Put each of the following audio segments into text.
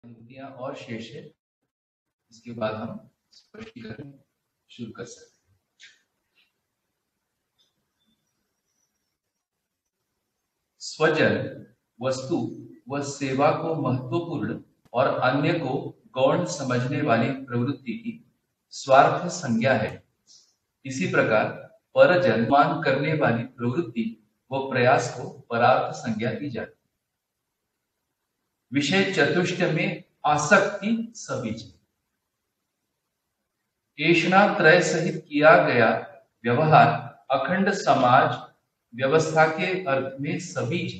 अनुभूतियां और शेष है, इसके बाद हम स्पष्टीकरण शुरू कर सकते हैं। स्वजन वस्तु व सेवा को महत्वपूर्ण और अन्य को गौण समझने वाली प्रवृत्ति की स्वार्थ संज्ञा है। इसी प्रकार परजन मान करने वाली प्रवृत्ति व प्रयास को परार्थ संज्ञा दी जाती। विषय चतुष्ट में आसक्ति सबीज। ऐषणा त्रय सहित किया गया व्यवहार अखंड समाज व्यवस्था के अर्थ में सबीज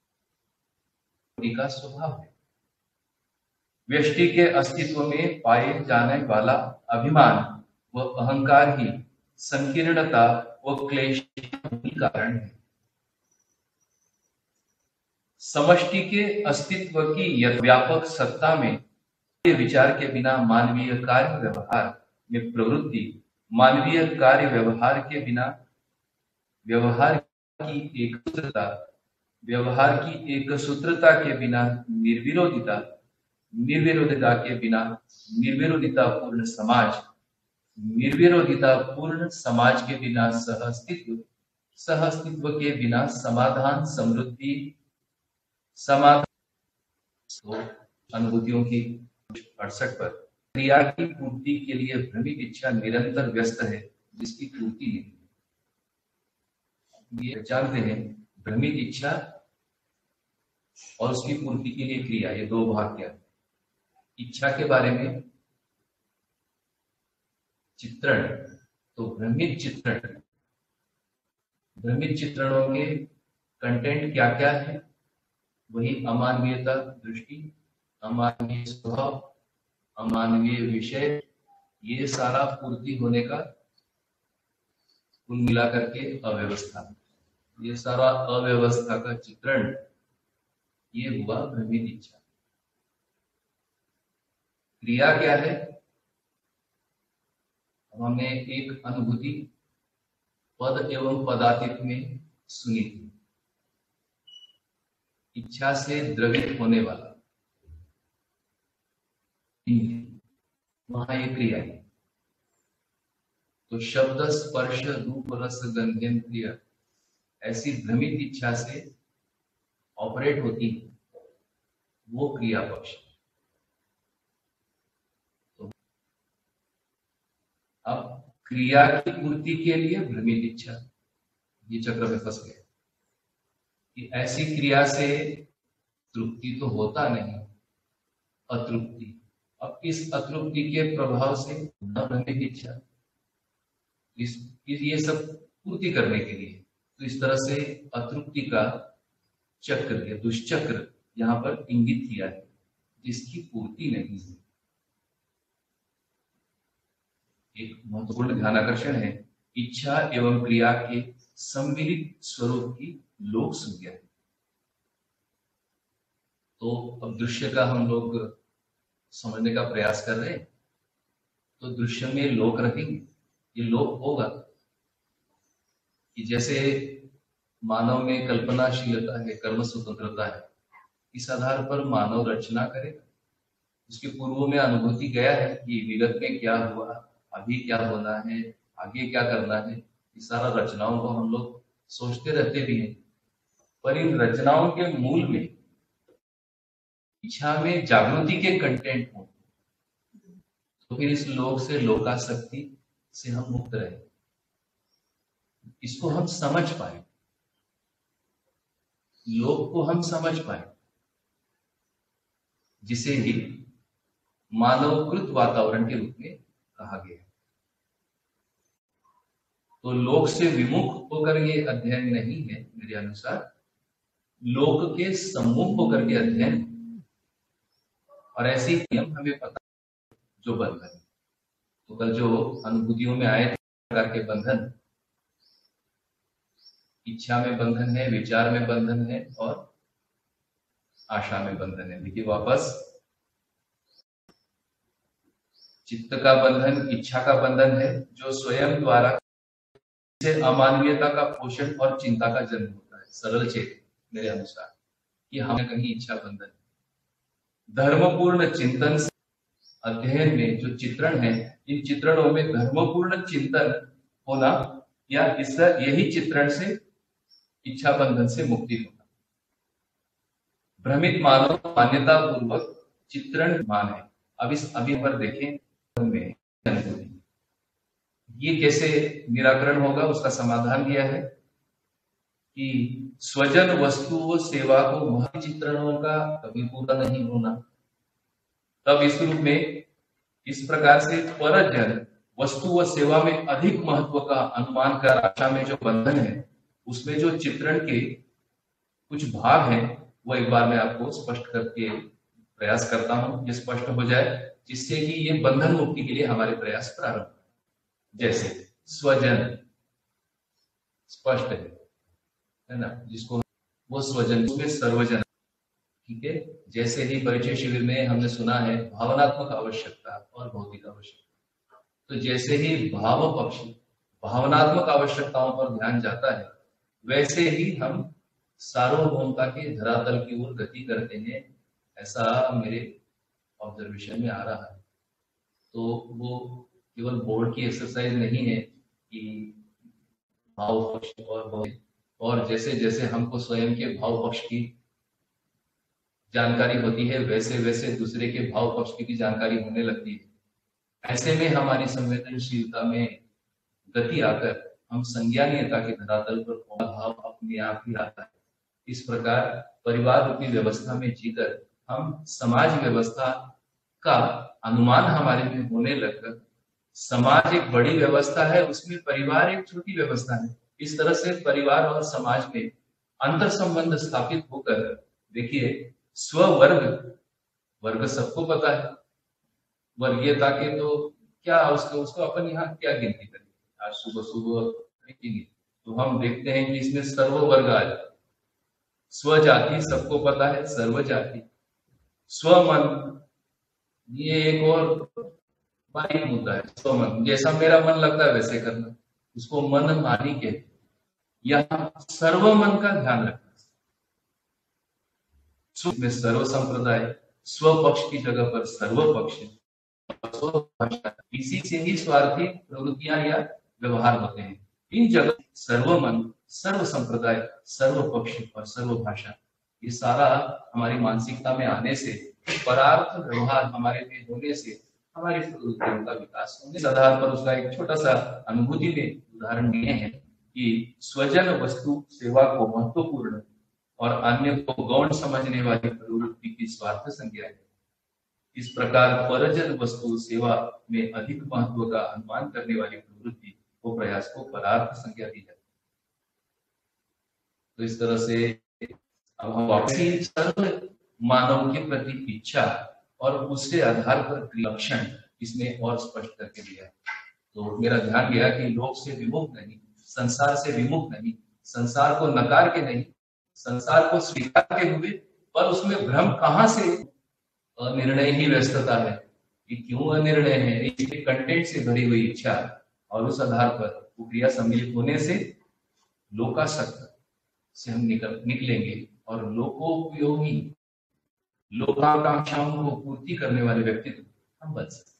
का स्वभाव है। व्यष्टि के अस्तित्व में पाए जाने वाला अभिमान व अहंकार ही संकीर्णता व क्लेश का कारण है। समष्टि के अस्तित्व की व्यापक सत्ता में विचार के बिना मानवीय कार्य व्यवहार में प्रवृत्ति, मानवीय कार्य व्यवहार के बिना व्यवहार की एक सूत्रता के बिना निर्विरोधिता, निर्विरोधिता के बिना निर्विरोधिता पूर्ण समाज, निर्विरोधिता पूर्ण समाज के बिना सहअस्तित्व, सहअस्तित्व के बिना समाधान समृद्धि, समाधान। तो अनुभूतियों की 68 पर क्रिया की पूर्ति के लिए भ्रमित इच्छा निरंतर व्यस्त है, जिसकी पूर्ति नहीं। ये जानते हैं भ्रमित इच्छा और उसकी पूर्ति के लिए क्रिया, ये दो भाग क्या है। इच्छा के बारे में चित्रण, तो भ्रमित चित्रण, भ्रमित चित्रणों के कंटेंट क्या क्या है, वही अमानवीयता दृष्टि, अमानवीय स्वभाव, अमानवीय विषय, ये सारा पूर्ति होने का कुल मिला करके अव्यवस्था, ये सारा अव्यवस्था का चित्रण, ये हुआ भ्रमित इच्छा। क्रिया क्या है? हमने एक अनुभूति पद एवं पदातीत में सुनी थी। इच्छा से द्रवित होने वाला, वहां ये क्रिया है। तो शब्द स्पर्श रूप रस गंधेन्द्रिय ऐसी भ्रमित इच्छा से ऑपरेट होती है, वो क्रिया पक्ष। तो अब क्रिया की पूर्ति के लिए भ्रमित इच्छा, ये चक्र में फंस गया कि ऐसी क्रिया से तृप्ति तो होता नहीं, अतृप्ति। अब इस अतृप्ति के प्रभाव से भ्रमित इच्छा, ये सब पूर्ति करने के लिए, तो इस तरह से अतृप्ति का चक्र या दुष्चक्र यहां पर इंगित किया है, जिसकी पूर्ति नहीं है। एक महत्वपूर्ण ध्यानाकर्षण है, इच्छा एवं क्रिया के सम्मिलित स्वरूप की लोक संज्ञा है। तो अब दृश्य का हम लोग समझने का प्रयास कर रहे हैं, तो दृश्य में लोक रहेंगे, ये लोक होगा कि जैसे मानव में कल्पनाशीलता है, कर्म स्वतंत्रता है, इस आधार पर मानव रचना करेगा। उसके पूर्व में अनुभूति गया है कि विगत में क्या हुआ, अभी क्या होना है, आगे क्या करना है, इस सारा रचनाओं को हम लोग सोचते रहते भी हैं। पर इन रचनाओं के मूल में इच्छा में जागृति के कंटेंट हो, तो फिर इस लोक से लोकासक्ति से हम मुक्त रहे, इसको हम समझ पाए, लोक को हम समझ पाए, जिसे ही मानवकृत वातावरण के रूप में कहा गया। तो लोक से विमुख होकर ये अध्ययन नहीं है, मेरे अनुसार लोक के सम्मुख होकर के अध्ययन। और ऐसे ही नियम हमें पता जो बंधन, तो कल जो अनुभूतियों में आए प्रकार के बंधन, इच्छा में बंधन है, विचार में बंधन है और आशा में बंधन है। देखिए वापस, चित्त का बंधन, इच्छा का बंधन है, जो स्वयं द्वारा से अमानवीयता का पोषण और चिंता का जन्म होता है। सरल चेत मेरे अनुसार, कि हमें कहीं इच्छा बंधन, धर्मपूर्ण चिंतन से अध्ययन में जो चित्रण है, इन चित्रणों में धर्मपूर्ण चिंतन होना या इस यही चित्रण से इच्छा बंधन से मुक्ति होना। भ्रमित मानव मान्यता पूर्वक चित्रण मान है। अब इस अभी पर देखें में ये कैसे निराकरण होगा, उसका समाधान दिया है कि स्वजन वस्तु व सेवा को महत्व चित्रणों का कभी पूरा नहीं होना। तब इस रूप में इस प्रकार से परजन वस्तु व सेवा में अधिक महत्व का अनुमान कर आशा में जो बंधन है, उसमें जो चित्रण के कुछ भाग हैं वो एक बार मैं आपको स्पष्ट करके प्रयास करता हूं, ये स्पष्ट हो जाए, जिससे कि ये बंधन मुक्ति के लिए हमारे प्रयास प्रारंभ। जैसे स्वजन स्पष्ट है ना, जिसको वो स्वजन में सर्वजन, ठीक है। जैसे ही परिचय शिविर में हमने सुना है भावनात्मक आवश्यकता और भौतिक आवश्यकता, तो जैसे ही भाव पक्षी भावनात्मक आवश्यकताओं पर ध्यान जाता है, वैसे ही हम सार्वभौमता के धरातल की ओर गति करते हैं, ऐसा मेरे ऑब्जर्वेशन में आ रहा है। तो वो केवल बोर्ड की एक्सरसाइज नहीं है कि भाव पक्ष और जैसे जैसे हमको स्वयं के भाव पक्ष की जानकारी होती है, वैसे वैसे दूसरे के भाव पक्ष की भी जानकारी होने लगती है। ऐसे में हमारी संवेदनशीलता में गति आकर हम संज्ञानीयता के धरातल पर भाव अपने आप ही आता है। इस प्रकार परिवार रूपी व्यवस्था में जीकर हम समाज व्यवस्था का अनुमान हमारे में होने लगकर, समाज एक बड़ी व्यवस्था है, उसमें परिवार एक छोटी व्यवस्था है, इस तरह से परिवार और समाज में अंतर संबंध स्थापित होकर, देखिए स्ववर्ग वर्ग सबको पता है, वर्गीयता के तो क्या उसको अपन यहाँ क्या गिनती करें, आज सुबह सुबह तो हम देखते हैं कि इसमें सर्व वर्ग आ जाए। स्वजाति सबको पता है, सर्व जाति, स्वमन ये एक और बारीक मुद्दा है। स्वमन जैसा मेरा मन लगता है वैसे करना, उसको मन मानी कहते। यहाँ सर्वमन का ध्यान रखना, में सर्व संप्रदाय स्वपक्ष की जगह पर सर्व पक्ष, इसी से ही स्वार्थी प्रवृत्तियां या व्यवहार होते हैं। इन जगह सर्वमन, सर्व संप्रदाय, सर्व पक्ष और सर्व भाषा, ये सारा हमारी मानसिकता में आने से, परार्थ व्यवहार हमारे में होने से हमारी प्रवृत्तियों का विकास होने। इस आधार पर उसका एक छोटा सा अनुभूति में उदाहरण दिए हैं कि स्वजन वस्तु सेवा को महत्वपूर्ण और अन्य को गौण समझने वाली प्रवृत्ति की स्वार्थ संज्ञा है। इस प्रकार परजन वस्तु सेवा में अधिक महत्व का अनुमान करने वाली प्रवृत्ति को प्रयास को परार्थ संज्ञा दी जाती है। तो इस तरह से अब हम वापसी सर्व मानव के प्रति इच्छा और उसके आधार पर लक्षण इसमें और स्पष्ट करके दिया है। तो मेरा ध्यान गया कि लोक से विमुख नहीं, संसार से विमुख नहीं, संसार को नकार के नहीं, संसार को स्वीकार के हुए, पर उसमें भ्रम कहां से, अनिर्णय ही व्यस्तता है। ये क्यों अनिर्णय है? इसके कंटेंट से भरी हुई इच्छा और उस आधार पर वो क्रिया सम्मिलित होने से लोकासक्त से हम निकलेंगे और लोकोपयोगी लोकाकांक्षाओं को पूर्ति करने वाले व्यक्तित्व हम बन सकते।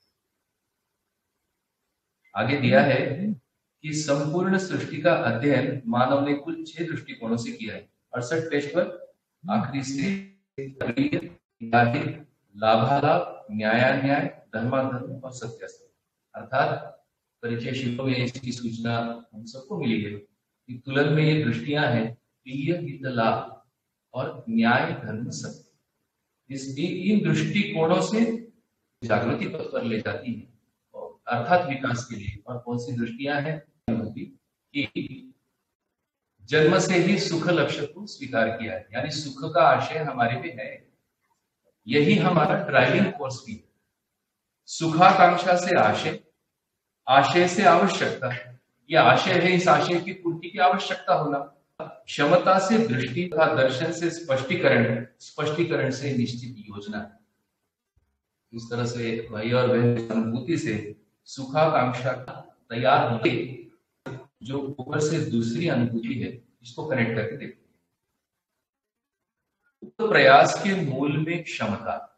आगे दिया है कि संपूर्ण सृष्टि का अध्ययन मानव ने कुल 6 दृष्टिकोणों से किया है। 68 पेज पर आखिरी से लाभालाभ, न्यायान्याय, धर्माधर्म और सत्यासत्य, अर्थात परिचय शिविर में इसकी सूचना हम सबको मिली है कि तुलन में ये दृष्टियां हैं, प्रिय हित लाभ और न्याय धर्म सत्य। इन दृष्टिकोणों से जागृति पथ पर ले जाती है, अर्थात विकास के लिए। और कौन सी दृष्टियां हैं? कि जन्म से ही सुख लक्ष्य को स्वीकार किया है, यानी सुख का आशय हमारे में है, यही हमारा ड्राइविंग फोर्स भी है। सुखाकांक्षा से आशय, आशय से आवश्यकता, यह आशय है, इस आशय की पूर्ति की आवश्यकता होना, क्षमता से दृष्टि तथा दर्शन से स्पष्टीकरण, स्पष्टीकरण से निश्चित योजना। इस तरह से भाई और बहन अनुभूति से सुखाकांक्षा तैयार होने, जो ऊपर से दूसरी अनुभूति है, इसको कनेक्ट करके देखते हैं। तो प्रयास के मूल में क्षमता,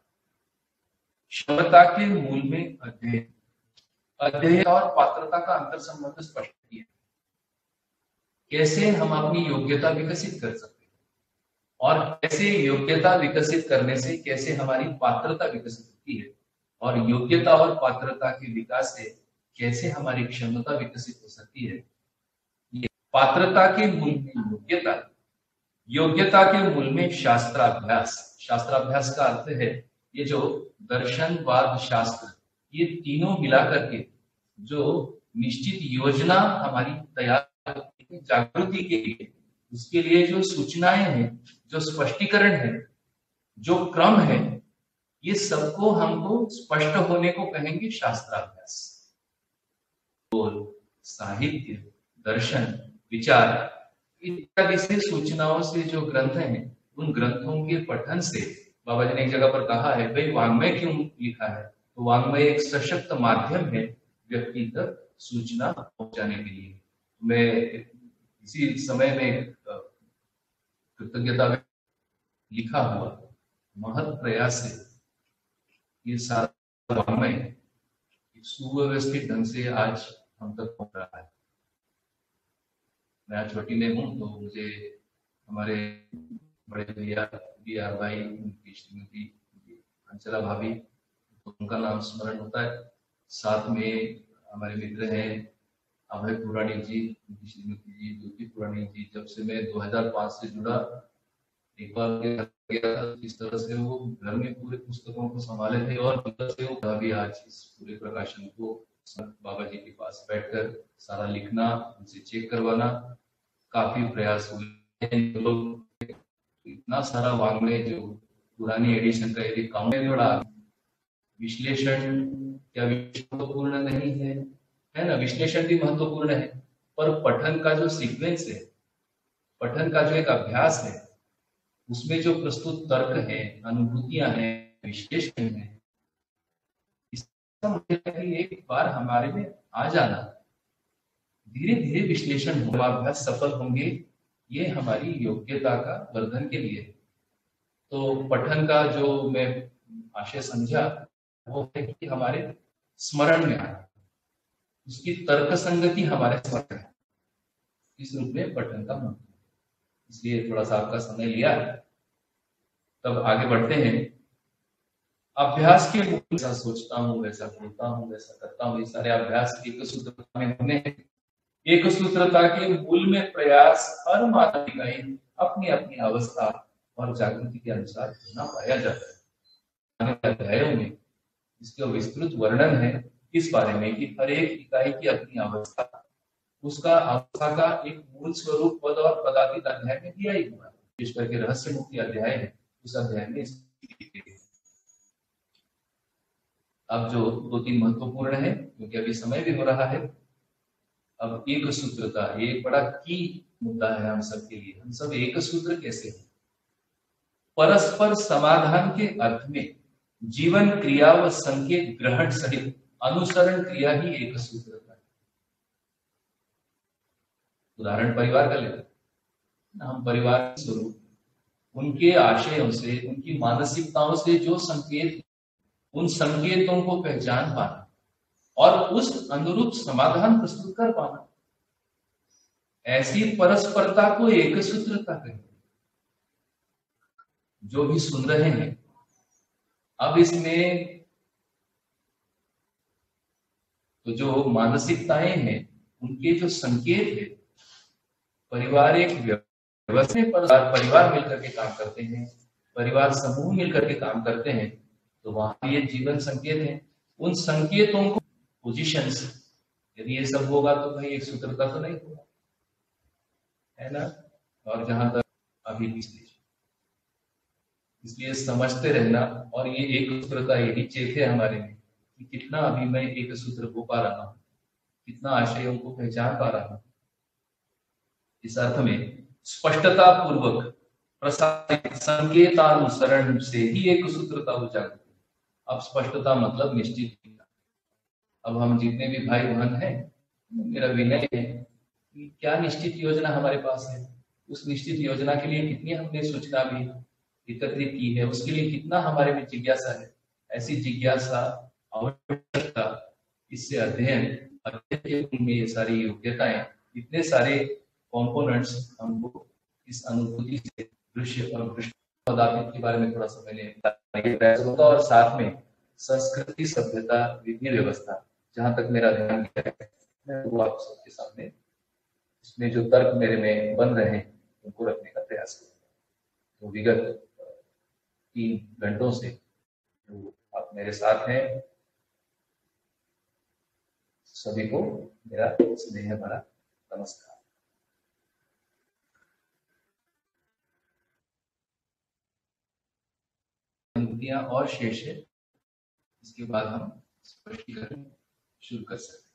क्षमता के मूल में अध्ययन, अध्ययन और पात्रता का अंतर संबंध स्पष्ट किया। कैसे हम अपनी योग्यता विकसित कर सकते हैं और कैसे योग्यता विकसित करने से कैसे हमारी पात्रता विकसित होती है, और योग्यता और पात्रता के विकास से कैसे हमारी क्षमता विकसित हो सकती है। पात्रता के मूल में योग्यता, योग्यता के मूल में शास्त्राभ्यास। शास्त्राभ्यास का अर्थ है ये जो दर्शन, वाद, शास्त्र, ये तीनों मिला करके जो निश्चित योजना हमारी तैयार जागृति के लिए, उसके लिए जो सूचनाएं हैं, जो स्पष्टीकरण है, जो क्रम है, ये सबको हमको स्पष्ट होने को कहेंगे शास्त्राभ्यास। तो साहित्य, दर्शन, विचार इत्यादि से सूचनाओं से जो ग्रंथ हैं, उन ग्रंथों के पठन से, बाबा जी ने एक जगह पर कहा है भाई वांग्मय क्यों लिखा है, तो वांग्मय एक सशक्त माध्यम है व्यक्ति तक सूचना पहुंचाने के लिए। मैं इसी समय में कृतज्ञता लिखा हुआ महत प्रयास से ये सारा वांग्मय सुव्यवस्थित ढंग से आज हम तक पहुंच रहा है। मैं आज छोटी में हूँ, तो मुझे हमारे बड़े भैया BR भाई, उनकी श्रीमती अंचला भाभी, तो उनका नाम स्मरण होता है। साथ में हमारे मित्र हैं अभय पुराणिक जी, उनकी श्रीमती जी ज्योति पुराणिक जी। जब से मैं 2005 से जुड़ा, एक बार गया था, इस तरह से वो घर में पूरे पुस्तकों को संभाले थे, और से वो अभी आज इस पूरे प्रकाशन को बाबा जी के पास बैठकर सारा लिखना, उनसे चेक करवाना, काफी प्रयास हुए। लोग इतना सारा वांग्मय जो पुरानी एडिशन का यदि काउंट जोड़ा, विश्लेषण क्या महत्वपूर्ण नहीं है, है ना, विश्लेषण भी महत्वपूर्ण है, पर पठन का जो सीक्वेंस है, पठन का जो एक अभ्यास है, उसमें जो प्रस्तुत तर्क है, अनुभूतियां हैं, विश्लेषण है, एक बार हमारे में आ जाना, धीरे धीरे विश्लेषण होगा, अभ्यास सफल होंगे, ये हमारी योग्यता का वर्धन के लिए। तो पठन का जो मैं आशय समझा वो है कि हमारे स्मरण में आना, उसकी तर्क संगति हमारे स्मरण में, इस रूप में पठन का महत्व। इसलिए थोड़ा सा आपका समय लिया, तब आगे बढ़ते हैं। अभ्यास के मूल, ऐसा सोचता हूँ, वैसा बोलता हूँ, वैसा करता हूँ, ये सारे अभ्यास एक सूत्रता में होने हैं। एक सूत्रता के मूल में प्रयास हर मानव इकाई अपनी अपनी अवस्था और जागृति के अनुसार होना पाया जाता है। अध्यायों में इसका विस्तृत वर्णन है इस बारे में कि हर एक इकाई की अपनी अवस्था, उसका अवस्था का एक मूल स्वरूप, पद और पदातीत अध्याय में दिया ही हुआ है। विशेष करके रहस्य मुक्ति अध्याय है, उस अध्याय में अब जो 2-3 महत्वपूर्ण है, क्योंकि अभी समय भी हो रहा है। अब एक सूत्रता एक बड़ा की मुद्दा है हम सब के लिए। हम सब एक सूत्र कैसे हैं? परस्पर समाधान के अर्थ में जीवन क्रिया व संकेत ग्रहण सहित अनुसरण क्रिया ही एक सूत्रता है। उदाहरण परिवार का लेते, हम परिवार स्वरूप उनके आशयों से, उनकी मानसिकताओं से जो संकेत, उन संकेतों को पहचान पाना और उस अनुरूप समाधान प्रस्तुत कर पाना, ऐसी परस्परता को एक सूत्रता कहेंगे। जो भी सुन रहे हैं, अब इसमें तो जो मानसिकताएं हैं, उनके जो संकेत है, परिवार एक व्यवस्थित परिवार मिलकर के काम करते हैं, परिवार समूह मिलकर के काम करते हैं, तो वहां ये जीवन संकेत है। उन संकेतों को पोजीशंस, यदि ये सब होगा तो भाई एक सूत्रता तो नहीं होगा, है ना। और जहां तक अभी भी स्टेज, इसलिए समझते रहना, और ये एक सूत्रता यही चेत है हमारे में कि कितना अभी मैं एक सूत्र हो पा रहा हूं, कितना आशयों को पहचान पा रहा हूं। इस अर्थ में स्पष्टता पूर्वक प्रसारित संकेतानुसरण से ही एक सूत्रता हो जाती है। अब स्पष्टता मतलब निश्चित। अब हम जितने भी भाई बहन हैं, मेरा विनय है कि क्या निश्चित योजना हमारे पास है, उस निश्चित योजना के लिए कितनी हमने सूचना भी एकत्रित की है, उसके लिए कितना हमारे में जिज्ञासा है, ऐसी जिज्ञासा, आवश्यकता, इससे अध्ययन के गुण में ये सारी योग्यताएं, इतने सारे कंपोनेंट्स हमको इस अनुभूति से दृश्य और दृश्य पदार्थ के बारे में थोड़ा सा मैंने प्रयास होगा, और साथ में संस्कृति, सभ्यता, विधि व्यवस्था, जहां तक मेरा ध्यान गया है मैं वो आप सबके सामने इसमें जो तर्क मेरे में बन रहे हैं उनको रखने का प्रयास करूंगा। तो विगत 3 घंटों से जो आप मेरे साथ हैं, सभी को मेरा स्नेह भरा नमस्कार। अनुभूतियां और शेष है, इसके बाद हम स्पष्टीकरण शुरू कर सकते हैं।